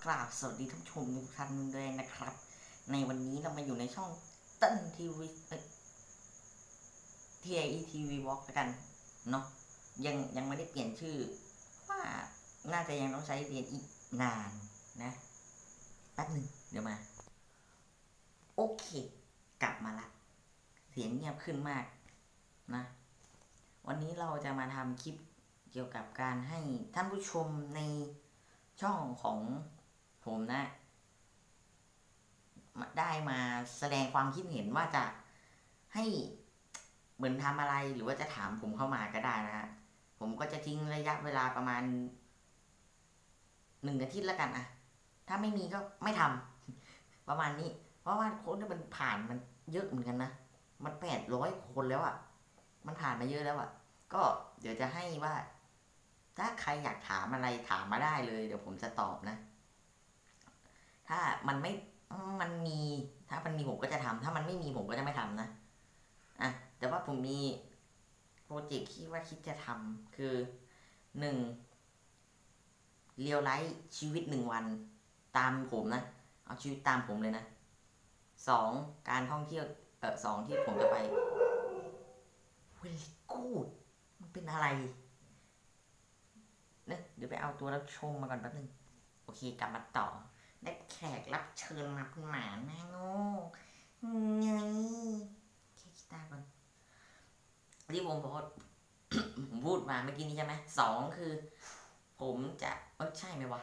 กราบสวัสดีท่านผู้ชมทุกท่านด้วยนะครับ ในวันนี้เรามาอยู่ในช่องเต้นทีวีทีวีวอล์กกันเนาะยังไม่ได้เปลี่ยนชื่อว่าน่าจะยังต้องใช้เรียนอีกนานนะแป๊บหนึ่งเดี๋ยวมาโอเคกลับมาละเสียงเงียบขึ้นมากนะวันนี้เราจะมาทำคลิปเกี่ยวกับการให้ท่านผู้ชมในช่องของผมนะได้มาแสดงความคิดเห็นว่าจะให้เหมือนทำอะไรหรือว่าจะถามผมเข้ามาก็ได้นะฮะผมก็จะทิ้งระยะเวลาประมาณ1 อาทิตย์แล้วกันอะถ้าไม่มีก็ไม่ทำประมาณนี้เพราะว่าคนที่มันผ่านมันเยอะเหมือนกันนะมัน800 คนแล้วอะมันผ่านมาเยอะแล้วอะก็เดี๋ยวจะให้ว่าถ้าใครอยากถามอะไรถามมาได้เลยเดี๋ยวผมจะตอบนะถ้ามันไม่มันมีถ้ามันมีผมก็จะทำถ้ามันไม่มีผมก็จะไม่ทำนะอ่ะแต่ว่าผมมีโปรเจกต์ที่ว่าคิดจะทำคือ1เรียลไลฟ์ชีวิต1 วันตามผมนะเอาชีวิตตามผมเลยนะ2การท่องเที่ยว2ที่ผมจะไปเวลิกูดมันเป็นอะไรนะเดี๋ยวไปเอาตัวรับชมมาก่อนแป๊บนึงโอเคกลับมาต่อได้แขกรับเชิญมาคุณหมาแม่โง่ไงแค่กีตาร์ก่อนที่ผมบอกผมพูดมาเมื่อกี้นี้ใช่ไหม2คือผมจะใช่ไหมวะ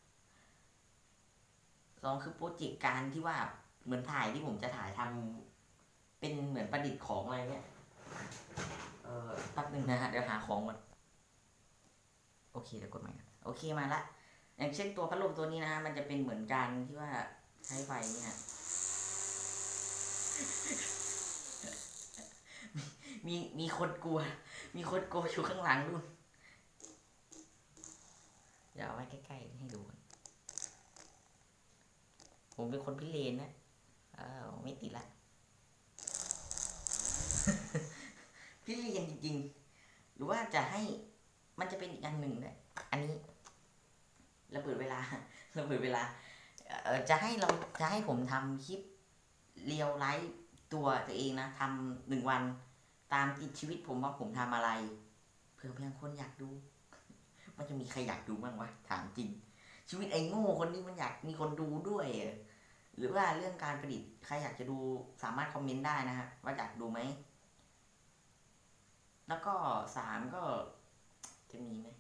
2คือโปรเจกต์การที่ว่าเหมือนถ่ายที่ผมจะถ่ายทำเป็นเหมือนประดิษฐ์ของอะไรเงี้ยแป๊บนึงนะฮะเดี๋ยวหาของก่อนโอเคเดี๋ยวกดใหม่โอเคมาละอย่างเช่นตัวพัดลมตัวนี้นะมันจะเป็นเหมือนกันที่ว่าใช้ไฟเนี่ยมีคนกลัวมีคนกลัวอยู่ข้างหลังนู่นเดี๋ยวเอาไว้ใกล้ๆให้ดูผมเป็นคนพิเรนนะไม่ติดละพิเรนจริงๆหรือว่าจะให้มันจะเป็นอีกอันหนึ่งนะอันนี้ระเบิดเวลาจะให้ผมทำคลิปเรียลไลฟ์ตัวเองนะทำ1 วันตามติดชีวิตผมว่าผมทำอะไรเผื่อเพียงคนอยากดูมันจะมีใครอยากดูบ้างวะถามจริงชีวิตไอ้โง่คนนี้มันอยากมีคนดูด้วยหรือว่าเรื่องการประดิษฐ์ใครอยากจะดูสามารถคอมเมนต์ได้นะฮะว่าอยากดูไหมแล้วก็3ก็จะมีไหม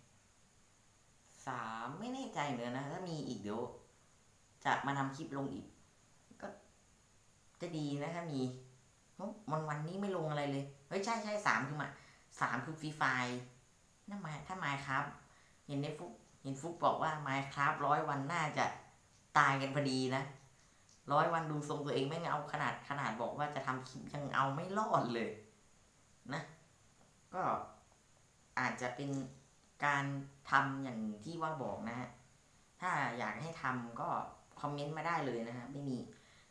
3ไม่แน่ใจเหมือนนะถ้ามีอีกเดี๋ยวจะมาทำคลิปลงอีกก็จะดีนะถ้ามีวันนี้ไม่ลงอะไรเลยเฮ้ยใช่3คือ3คือฟรีไฟนั่นหมายถ้าไมค์ครับเห็นฟุกบอกว่าไมค์ครับ100 วันน่าจะตายกันพอดีนะ100 วันดูทรงตัวเองไม่เอาขนาดบอกว่าจะทำคลิปยังเอาไม่รอดเลยนะก็อาจจะเป็นการทำอย่างที่ว่าบอกนะฮะถ้าอยากให้ทำก็คอมเมนต์มาได้เลยนะฮะไม่มี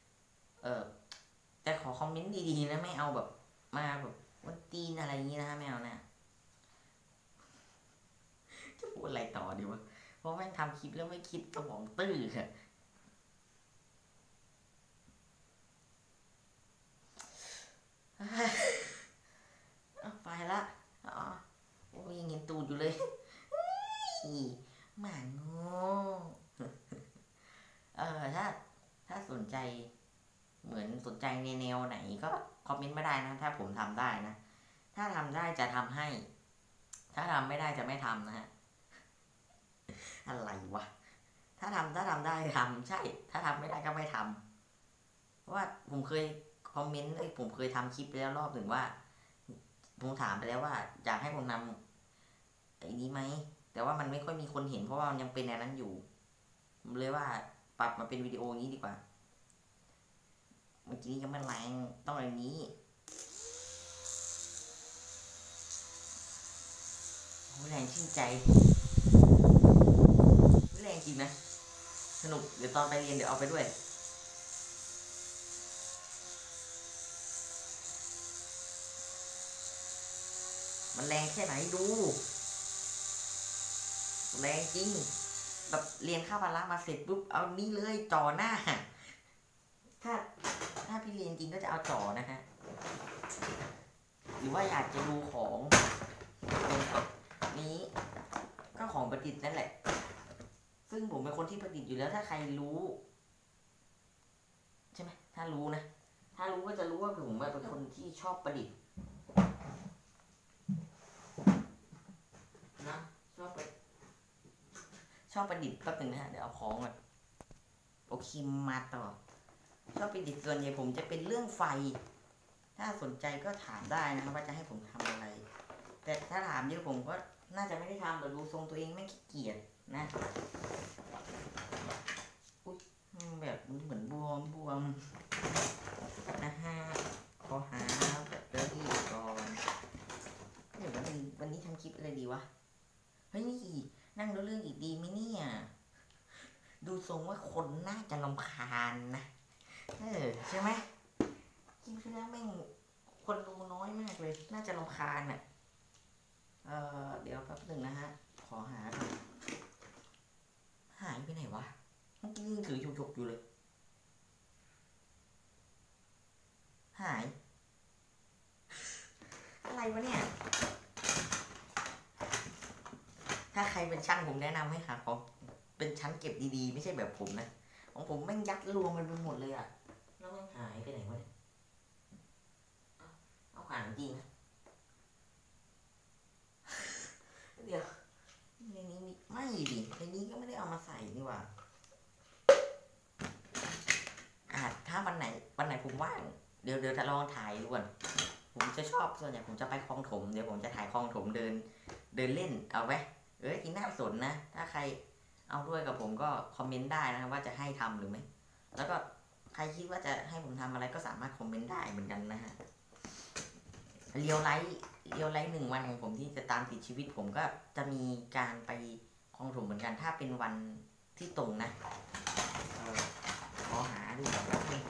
แต่ขอคอมเมนต์ดีๆนะไม่เอาแบบมาแบบวันตีนอะไรอย่างนี้นะฮะไม่เอานะจะพูดอะไรต่อดีวะเพราะแม่งทำคลิปแล้วไม่คิดสมองตื้อค่ะไปละโอ้ยยังเห็นตูดอยู่เลยหมาโง่ถ้าสนใจเหมือนสนใจในแนวไหนก็คอมเมนต์มาได้นะถ้าผมทำได้นะถ้าทำได้จะทำให้ถ้าทำไม่ได้จะไม่ทำนะฮะอะไรวะถ้าทำได้ทำใช่ถ้าทำไม่ได้ก็ไม่ทำเพราะว่าผมเคยคอมเมนต์ผมเคยทำคลิปไปแล้วรอบหนึ่งว่าผมถามไปแล้วว่าอยากให้ผมนำไอ้นี้ไหมแต่ว่ามันไม่ค่อยมีคนเห็นเพราะว่ามันยังเป็นอันนั้นอยู่ผมเลยว่าปรับมาเป็นวิดีโอนี้ดีกว่าเมื่อกี้ยังไม่แรงต้องอะไรนี้แรงชื่นใจแรงจริงนะสนุกเดี๋ยวตอนไปเรียนเดี๋ยวเอาไปด้วยมันแรงแค่ไหนดูแรงจริงแบบเรียนค่าพละมาเสร็จปุ๊บเอานี่เลยจ่อหน้าถ้าพี่เรียนจริงก็จะเอาจ่อนะฮะหรือว่าอยากจะดูของนี้ก็ของประดิษฐ์นั่นแหละซึ่งผมเป็นคนที่ประดิษฐ์อยู่แล้วถ้าใครรู้ใช่ไหมถ้ารู้นะถ้ารู้ก็จะรู้ว่าผมเป็นคนที่ชอบประดิษฐ์นะชอบประดิษฐ์แป๊บนึงนะฮะเดี๋ยวเอาของก่อนโอเคมาต่อชอบประดิษฐ์ส่วนใหญ่ผมจะเป็นเรื่องไฟถ้าสนใจก็ถามได้นะครับว่าจะให้ผมทำอะไรแต่ถ้าถามเยอะผมก็น่าจะไม่ได้ทำแต่ดูทรงตัวเองไม่ขี้เกียจนะอุ๊ยแบบเหมือนบวมนะฮะขอหาแบตเตอรี่ก่อนเดี๋ยววันนี้ทำคลิปอะไรดีวะเฮ้ยนี่นั่งดูเรื่องอีกดีไหมเนี่ยดูทรงว่าคนน่าจะรำคาญนะใช่ไหมคลิปที่แล้วแม่งคนดูน้อยมากเลยน่าจะรำคาญอ่ะเดี๋ยวแป๊บหนึ่งนะฮะขอหาก่อนหายไปไหนวะเมื่อกี้ยังถือฉุกๆอยู่เลยหายอะไรวะเนี่ยถ้าใครเป็นช่างผมแนะนำให้หาของเป็นชั้นเก็บดีๆไม่ใช่แบบผมนะของผมแม่งยัดรวมกันไปหมดเลยอ่ะแล้วแม่งหายไปไหนวะเนี่ยเอาหางจริงนะเดี๋ยวในนี้มีไม่ดิในนี้ก็ไม่ได้เอามาใส่นี่หว่าถ้าวันไหนผมว่างเดี๋ยวจะลองถ่ายดูก่อนผมจะชอบส่วนใหญ่ผมจะไปคลองถมเดี๋ยวผมจะถ่ายคลองถมเดินเล่นเอาไว้กินน่าสนนะถ้าใครเอาด้วยกับผมก็คอมเมนต์ได้นะครับว่าจะให้ทำหรือไม่แล้วก็ใครคิดว่าจะให้ผมทำอะไรก็สามารถคอมเมนต์ได้เหมือนกันนะฮะเรียวไลท์1 วันของผมที่จะตามติดชีวิตผมก็จะมีการไปคลองถมเหมือนกันถ้าเป็นวันที่ตรงนะขอหาดูแบบนี้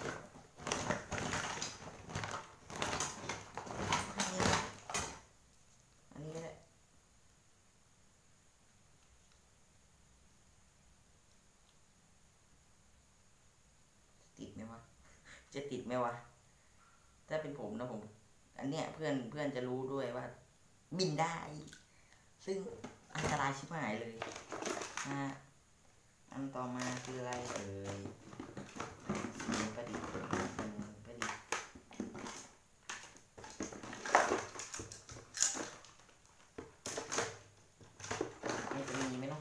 อันนี้ก็ได้ติดไหมวะจะติดไหมวะถ้าเป็นผมนะผมอันเนี้ยเพื่อนจะรู้ด้วยว่าบินได้ซึ่งอันตรายชิบหายเลยนะอันต่อมาคืออะไรประดิษฐ์ไม่จะมีไหมเนาะ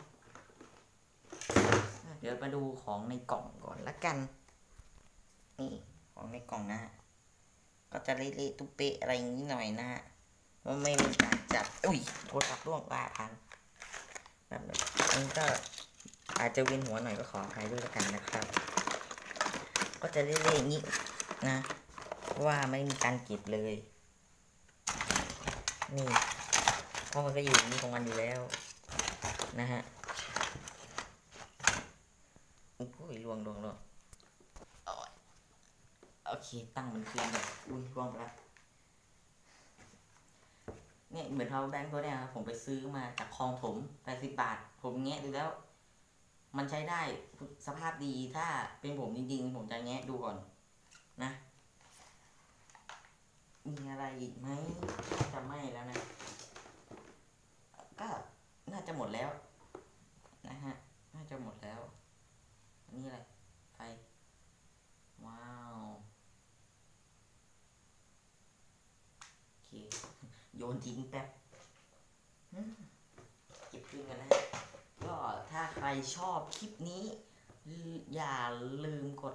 เดี๋ยวมาดูของในกล่องก่อนละกันนี่ของในกล่องนะก็จะเละๆตุ๊เปะอะไรอย่างนี้หน่อยนะว่าไม่มีการจัดอุ้ยโทรศัพท์ร่วงว่าพังแบบนี้ก็อาจจะเวียนหัวหน่อยก็ขออภัยด้วยละกันนะครับก็จะเละๆอย่างนี้นะว่าไม่มีการเก็บเลยนี่เพราะมันก็อยู่นี่ของมันอยู่แล้วนะฮะอุ้ยลวงโอเคตั้งมันคืนแบบอุ้ยลวงไปแล้วเนี่ยเหมือนเขาแบงค์ตัวเนี้ยครับผมไปซื้อมาจากคลองถม80 บาทผมแงะดูแล้วมันใช้ได้สภาพดีถ้าเป็นผมจริงๆผมจะแงะดูก่อนนะมีอะไรอีกไหมจะไม่แล้วนะก็น่าจะหมดแล้วนะฮะน่าจะหมดแล้วอันนี้อะไรไฟว้าวโอเคโยนทิ้งแป๊บเก็บคืนกันนะก็ถ้าใครชอบคลิปนี้อย่าลืมกด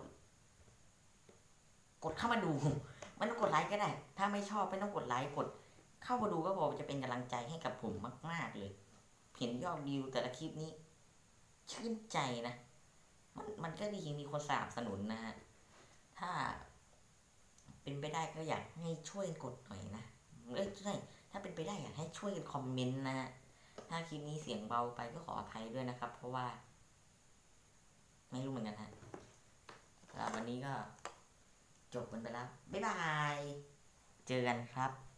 เข้ามาดูไม่ต้องกดไลค์ก็ได้ถ้าไม่ชอบไม่ต้องกดไลค์กดเข้ามาดูก็พอจะเป็นกำลังใจให้กับผมมากๆเลยเห็นยอดวิวแต่ละคลิปนี้ชื่นใจนะมันก็ดีมีคนสนับสนุนนะฮะถ้าเป็นไปได้ก็อยากให้ช่วยกดหน่อยนะใช่ถ้าเป็นไปได้อยากให้ช่วยกันคอมเมนต์นะฮะถ้าคลิปนี้เสียงเบาไปก็ขออภัยด้วยนะครับเพราะว่าไม่รู้เหมือนกันฮะวันนี้ก็จบกันไปแล้วบ๊ายบายเจอกันครับ